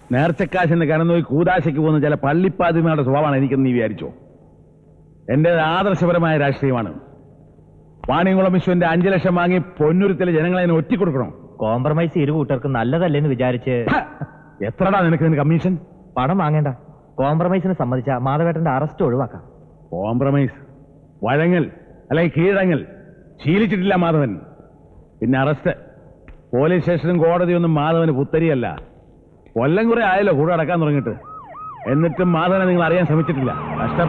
നേർച്ചക്കാശിന്റെ കനം നോക്കി കൂതാശയ്ക്ക് പോകുന്ന ചില പള്ളിപ്പാതിമാരുടെ സ്വഭാവമാണ് എനിക്കെന്ന് നീ വിചാരിച്ചോ? എന്റെ ആദർശപരമായ രാഷ്ട്രീയമാണ്. വാണിയംകുളം വിശ്വന്റെ 5 ലക്ഷം വാങ്ങി പൊന്നുരുത്തിലെ ജനങ്ങളെ ഒറ്റിക്കൊടുക്കണം. കോംപ്രമൈസ് ഇരു കൂട്ടർക്കും നല്ലതല്ലെന്ന് വിചാരിച്ച് എത്രടാ നിനക്ക് കമ്മീഷൻ? പണം വാങ്ങേണ്ട. കോംപ്രമൈസിന് സമ്മതിച്ച മാധവേട്ടന്റെ അറസ്റ്റ് ഒഴിവാക്കാം. കോംപ്രമൈസ്, വഴങ്ങൽ അല്ലെങ്കിൽ കീഴടങ്ങൽ ശീലിച്ചിട്ടില്ല മാധവൻ. പിന്നെ അറസ്റ്റ്, പോലീസ് സ്റ്റേഷനും കോടതിയൊന്നും മാധവന് പുത്തരിയല്ല. കൊല്ലം കുറെ ആയല്ലോ കൂടെ അടക്കാൻ തുടങ്ങിയിട്ട്. എന്നിട്ടും മാധവനെ നിങ്ങൾ അറിയാൻ ശ്രമിച്ചിട്ടില്ല. കഷ്ടം.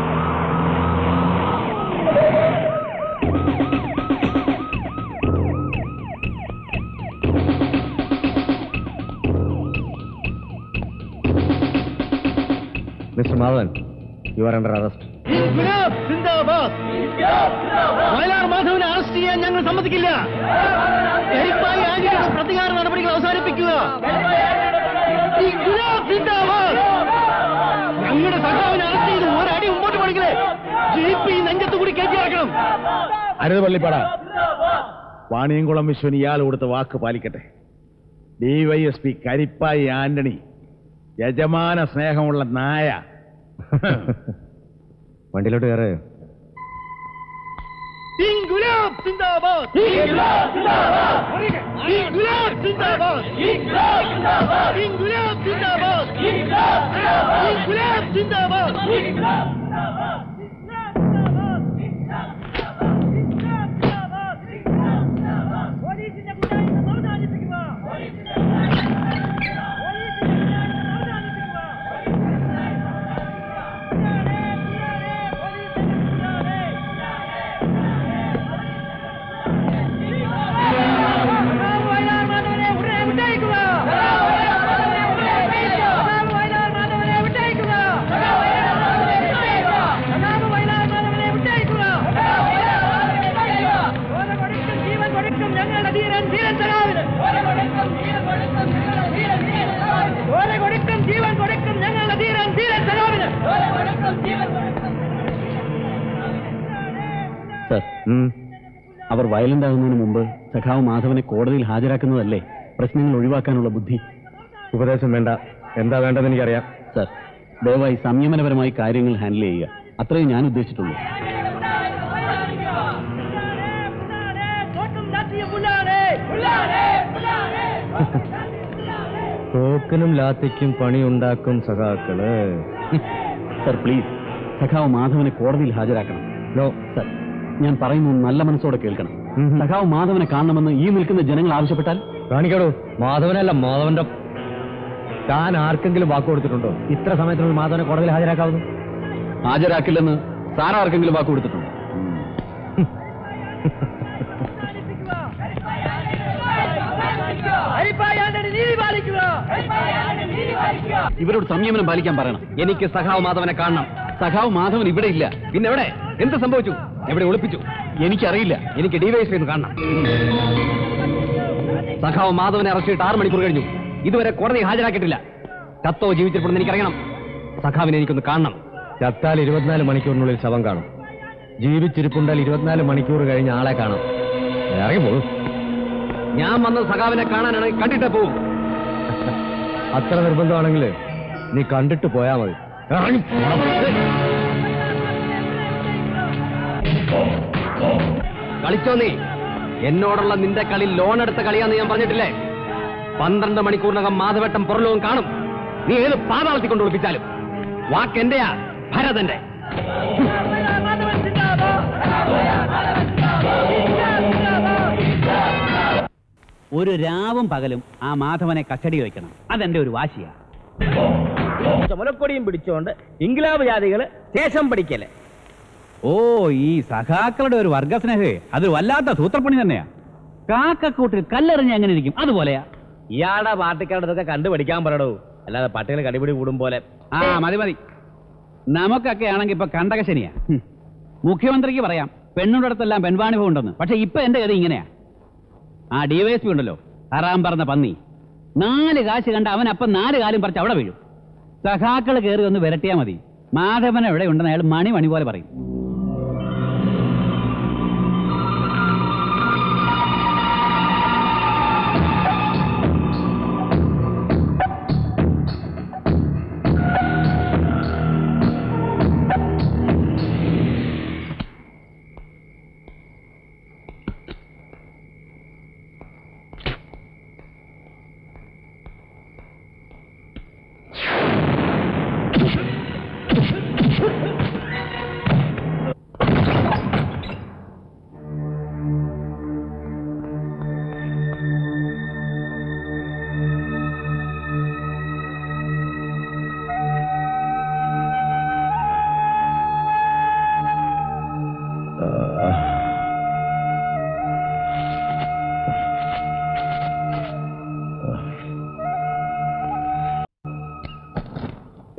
Mister Madhavan, you are under arrest. Vayalar മാധവനെ അറസ്റ്റ് ചെയ്യാൻ ഞങ്ങൾ സമ്മതിക്കില്ല. പ്രതികാര നടപടികൾ അവസാനിപ്പിക്കുക. ഞങ്ങളുടെ സഖാവിനെ അറസ്റ്റ് ചെയ്ത് ഒരടി മുമ്പോട്ട് പഠിക്കലേ ജീപ്പ് നെഞ്ചത്ത് കൂടി കയറ്റി ഇറക്കണം. അരുത് പള്ളിപ്പാട. വാണിയംകുളം വിശ്വൻ ഇയാൾ കൊടുത്ത വാക്ക് പാലിക്കട്ടെ. DYSP കരിപ്പായി ആന്റണി യജമാന സ്നേഹമുള്ള നായ. വണ്ടിയിലോട്ട് കയറ്. ഇൻക്ലാബ് സിന്ദാബാദ്, ഇൻക്ലാബ് സിന്ദാബാദ്, ഇൻക്ലാബ് സിന്ദാബാദ്, ഇൻക്ലാബ് സിന്ദാബാദ്, ഇൻക്ലാബ് സിന്ദാബാദ്, ഇൻക്ലാബ് സിന്ദാബാദ്, ഇൻക്ലാബ് സിന്ദാബാദ്. പോലീസിന്റെ കൂട്ടായ്മ അവസാനിപ്പിക്കുക. സർ, അവർ വയലന്റ് ആകുന്നതിന് മുമ്പ് സഖാവ് മാധവനെ കോടതിയിൽ ഹാജരാക്കുന്നതല്ലേ പ്രശ്നങ്ങൾ ഒഴിവാക്കാനുള്ള ബുദ്ധി? ഉപദേശം വേണ്ട. എന്താ വേണ്ടതെന്ന് എനിക്കറിയാം. സർ, ദയവായി സംയമനപരമായി കാര്യങ്ങൾ ഹാൻഡിൽ ചെയ്യുക. അത്രയും ഞാൻ ഉദ്ദേശിച്ചിട്ടുള്ളൂ. തോക്കിനും ലാത്തിക്കും പണിയുണ്ടാക്കും സഖാക്കള്. സർ പ്ലീസ്, സഖാവ് മാധവനെ കോടതിയിൽ ഹാജരാക്കണം. നോ സർ, ഞാൻ പറയുന്നത് നല്ല മനസ്സോടെ കേൾക്കണം. സഖാവ് മാധവനെ കാണണമെന്ന് ഈ നിൽക്കുന്ന ജനങ്ങൾ ആവശ്യപ്പെട്ടാൽ കാണിക്കടോ. മാധവനല്ല, മാധവന്റെ. താൻ ആർക്കെങ്കിലും വാക്ക് കൊടുത്തിട്ടുണ്ടോ ഇത്ര സമയത്തിനുള്ളിൽ മാധവനെ കോടതിയിൽ ഹാജരാക്കാവുന്നു? ഹാജരാക്കില്ലെന്ന് സാർ ആർക്കെങ്കിലും വാക്ക് കൊടുത്തിട്ടുണ്ടോ? ഇവരോട് സംയമനം പാലിക്കാൻ പറയണം. എനിക്ക് സഖാവ് മാധവനെ കാണണം. സഖാവ് മാധവൻ ഇവിടെ ഇല്ല. പിന്നെ എവിടെ? എന്ത് സംഭവിച്ചു? എവിടെ ഒളിപ്പിച്ചു? എനിക്കറിയില്ല. എനിക്ക് DYSP കാണണം. സഖാവ് മാധവനെ അറസ്റ്റ് ചെയ്തിട്ട് 6 മണിക്കൂർ കഴിഞ്ഞു. ഇതുവരെ കോടതി ഹാജരാക്കിയിട്ടില്ല. ചത്തോ ജീവിച്ചിരിപ്പുണ്ടെന്ന് എനിക്കറിയണം. സഖാവിനെ എനിക്കൊന്ന് കാണണം. ചത്താൽ 24 മണിക്കൂറിനുള്ളിൽ ശവം കാണും. ജീവിച്ചിരിപ്പുണ്ടാൽ 24 മണിക്കൂർ കഴിഞ്ഞ് ആളെ കാണാം. ഇറങ്ങി പോകും. ഞാൻ വന്നത് സഖാവിനെ കാണാനാണ്. കണ്ടിട്ടേ പോവും. അത്ര നിർബന്ധമാണെങ്കിൽ നീ കണ്ടിട്ട് പോയാ മതി. കളിച്ചോ നീ? എന്നോടുള്ള നിന്റെ കളി ലോൺ എടുത്ത കളിയാന്ന് ഞാൻ പറഞ്ഞിട്ടില്ലേ? 12 മണിക്കൂറിനകം മാധവട്ടം പുറലോകം കാണും. നീ ഏത് പാതാളത്തിൽ കൊണ്ട് ഒളിപ്പിച്ചാലും. വാക്കെന്റെയാ, ഭരതന്റെ. ഒരു രാവും പകലും ആ മാധവനെ കസ്റ്റഡി വയ്ക്കണം. അതെന്റെ ഒരു വാശിയാ. മുലക്കൊടിയും പിടിച്ചോണ്ട് ഇംഗ്ലാബ് ജാതികള് ശേഷം പഠിക്കല്. ഓ, ഈ സഖാക്കളുടെ ഒരു വർഗസ്നേഹേ അത് വല്ലാത്ത സൂത്രപ്പണി തന്നെയാ. കാക്കക്കൂട്ടിൽ കല്ലെറിഞ്ഞ് എങ്ങനെ ഇരിക്കും അതുപോലെയാ. ഇയാളുടെ പാർട്ടിക്കാരുടെ കണ്ടുപിടിക്കാൻ പറയടോ. അല്ലാതെ പട്ടികൾ കടിപിടി കൂടും പോലെ. ആ മതി മതി. നമുക്കൊക്കെ ആണെങ്കിൽ ഇപ്പൊ കണ്ടകശനിയാ. മുഖ്യമന്ത്രിക്ക് പറയാം പെണ്ണുടെ അടുത്തെല്ലാം പെൺവാണിഭം ഉണ്ടെന്ന്. പക്ഷെ ഇപ്പൊ എന്റെ ഗതി ഇങ്ങനെയാ. ആ DYSP ഉണ്ടല്ലോ, ഹറാം പറഞ്ഞ പന്നി. 4 കാശ് കണ്ട അവൻ അപ്പം 4 കാലും പറിച്ച് അവിടെ വീഴും. സഖാക്കൾ കയറി ഒന്ന് വിരട്ടിയാ മതി. മാധവൻ എവിടെ ഉണ്ടെന്ന് അയാൾ മണി പോലെ പറയും.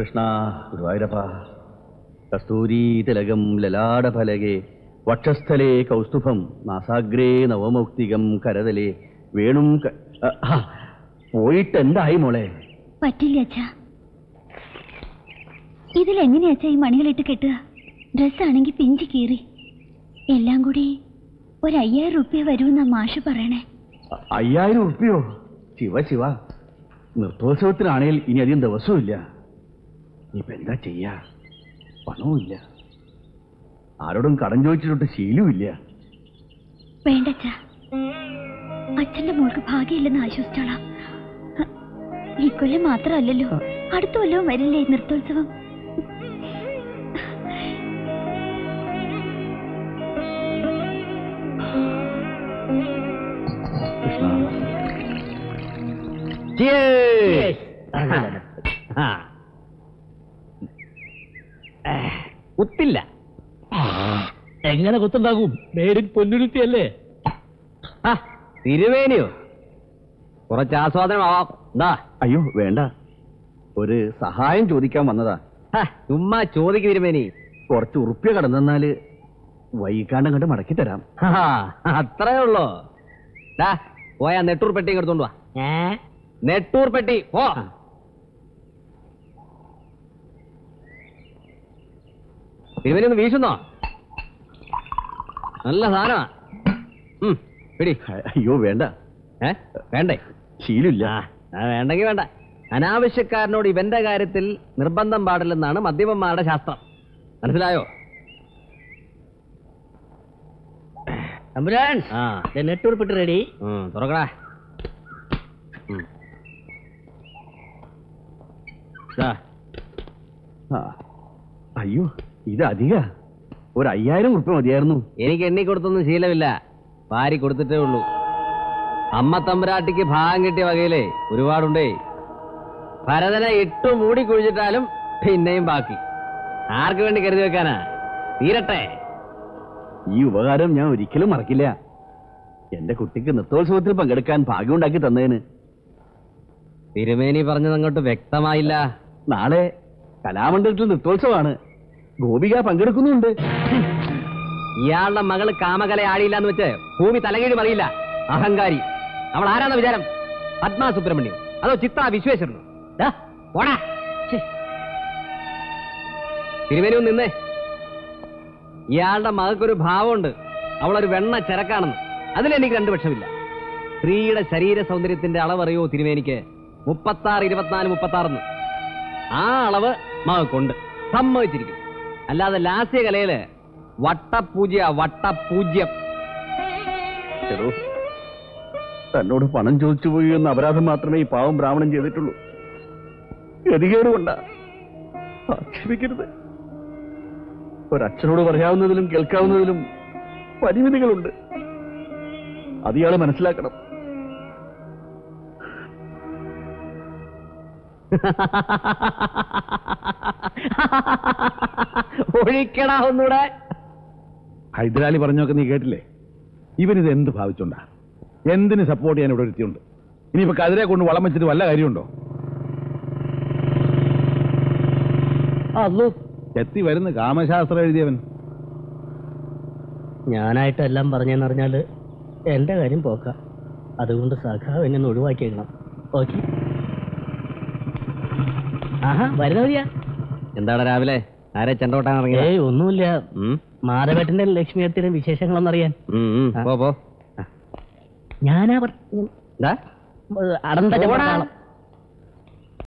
കൃഷ്ണ ഗുരുവായൂരപ്പ കസ്തൂരീ തിലകം ലലാടഫലകെ വക്ഷസ്ഥലേ കൗസ്തുഭം നാസാഗ്രേ നവമൗക്തികം കരതലേ വേണും പോയിട്ട് എന്തായി മോളെ? പറ്റില്ല അച്ഛാ. ഇതിലെങ്ങനെയാ അച്ഛാ ഈ മണികളിട്ട് കെട്ടുക? ഡ്രസ്സാണെങ്കിൽ പിഞ്ചി കീറി. എല്ലാം കൂടി 5000 റുപ്യ വരുമെന്നാ മാഷ് പറയണേ. 5000 റുപ്യോ? ശിവ ശിവ, നൃത്തോത്സവത്തിനാണേൽ ഇനി അധികം ദിവസവും ഇല്ല. ഇനിയിപ്പോ എന്താ ചെയ്യാ? പണവും ഇല്ല, ആരോടും കടം ചോദിച്ചിട്ട് ശീലവുമില്ല. വേണ്ട അച്ഛാ, അച്ഛന്റെ മോൾക്ക് ഭാഗ്യമില്ലെന്ന് ആശ്വസിച്ചോളാം. ഈ കൊല്ലം മാത്രമല്ലല്ലോ, അടുത്ത കൊല്ലവും വരില്ലേ നൃത്തോത്സവം? കുത്തില്ല. എങ്ങനെ കുത്തുണ്ടാകും? നേരിൽ പൊന്നുരുത്തിയല്ലേ. തിരുവേനിയോ? കുറച്ച് ആസ്വാദനമാവാം. എന്താ? അയ്യോ വേണ്ട, ഒരു സഹായം ചോദിക്കാൻ വന്നതാ. ചുമ്മാ ചോദിക്ക് തിരുമേനി. കുറച്ച് ഉറുപ്പ്യ കടന്നാല് വൈകാണ്ടം കണ്ട് മടക്കി തരാം. അത്രേ ഉള്ളോ? പോയാ നെട്ടൂർ പെട്ടി എടുത്തോണ്ട് വാ. നെട്ടൂർ പെട്ടി പോ. തിരുമേനി ഒന്ന് വീശുന്നോ? നല്ല സാധനമാ. പിടി. അയ്യോ വേണ്ട. വേണ്ടേ? ശീലമില്ല. വേണ്ടെങ്കി വേണ്ട. അനാവശ്യക്കാരനോട് ഇവന്റെ കാര്യത്തിൽ നിർബന്ധം പാടില്ലെന്നാണ് മദ്യപന്മാരുടെ ശാസ്ത്രം. മനസ്സിലായോ? നെട്ടൂർ പെട്ടി റെഡി. തുറക്കടാ. അയ്യോ ഇത് അധിക, ഒരു 5000 റുപ്യ മതിയായിരുന്നു. എനിക്ക് എണ്ണി കൊടുത്തൊന്നും ശീലമില്ല, വാരി കൊടുത്തിട്ടേ ഉള്ളൂ. അമ്മ തമ്പുരാട്ടിക്ക് ഭാഗം കിട്ടിയ വകയിലേ ഒരുപാടുണ്ടേ. ഭരതനെ ഇട്ടു മൂടി കുഴിച്ചിട്ടാലും പിന്നെയും ബാക്കി. ആർക്ക് വേണ്ടി കരുതി വെക്കാനാ? തീരട്ടെ. ഈ ഉപകാരം ഞാൻ ഒരിക്കലും മറക്കില്ല. എന്റെ കുട്ടിക്ക് നൃത്തോത്സവത്തിൽ പങ്കെടുക്കാൻ ഭാഗ്യമുണ്ടാക്കി തന്നതിന്. തിരുമേനി പറഞ്ഞത് അങ്ങോട്ട് വ്യക്തമായില്ല. നാളെ കലാമണ്ഡലത്തിൽ നൃത്തോത്സവമാണ്, ഗോപിക പങ്കെടുക്കുന്നുണ്ട്. ഇയാളുടെ മകള് കാമകല ആടിയില്ലെന്ന് വെച്ച് ഭൂമി തലകീഴ് പറയില്ല. അഹങ്കാരി. അവൾ ആരാന്ന വിചാരം? പത്മ സുബ്രഹ്മണ്യം അതോ ചിത്ര വിശ്വേശ്വരനോ? ഓടാ. തിരുമേനി ഒന്ന് നിന്നേ. ഇയാളുടെ മകൾക്കൊരു ഭാവമുണ്ട്, അവളൊരു വെണ്ണ ചരക്കാണെന്ന്. അതിലെനിക്ക് 2 പക്ഷമില്ല. സ്ത്രീയുടെ ശരീര സൗന്ദര്യത്തിന്റെ അളവറിയോ തിരുമേനിക്ക്? 36, 24, 36. ആ അളവ് മകൾക്കുണ്ട്, സമ്മതിച്ചിരിക്കും. അല്ലാതെ ലാസ്യ കലയില് വട്ടപൂജ്യം. തന്നോട് പണം ചോദിച്ചു പോയി എന്ന അപരാധം മാത്രമേ ഈ പാവം ബ്രാഹ്മണൻ ചെയ്തിട്ടുള്ളൂ. ഗതികേടുകൊണ്ടാ, ആക്ഷേപിക്കരുത്. ഒരച്ഛനോട് പറയാവുന്നതിലും കേൾക്കാവുന്നതിലും പരിമിതികളുണ്ട്. അത് ഇയാള് മനസ്സിലാക്കണം. ഒഴിക്കടാ ഒന്നൂടെ. ഹൈദരാലി പറഞ്ഞൊക്കെ നീ കേട്ടില്ലേ? ഇവനിത് എന്ത് ഭാവിച്ചോണ്ടാ? എന്തിന് സപ്പോർട്ട് ചെയ്യാൻ ഇവിടെ ഒരുത്തിയുണ്ട്? ഇനിയിപ്പോ കതിരെ കൊണ്ട് വളം വെച്ചിട്ട് വല്ല കാര്യമുണ്ടോ? എത്തി വരുന്ന കാമശാസ്ത്രം എഴുതിയവൻ. ഞാനായിട്ടെല്ലാം പറഞ്ഞെന്നറിഞ്ഞാല് എന്റെ കാര്യം പോക്ക. അതുകൊണ്ട് സഖാവ് എന്നെ ഒഴിവാക്കിയേക്കണം. ഓക്കെ. ആഹാ വരുന്നവരിയാ. എന്താണ് രാവിലെ ആരെ ചെണ്ടോട്ടാൻ ഇറങ്ങിയത്? ഏയ് ഒന്നുമില്ല, മാധവേട്ടന്റെ ലക്ഷ്മിയത്തിന്റെ വിശേഷങ്ങളൊന്നറിയാൻ. പോ. ഞാനാ അടന്ത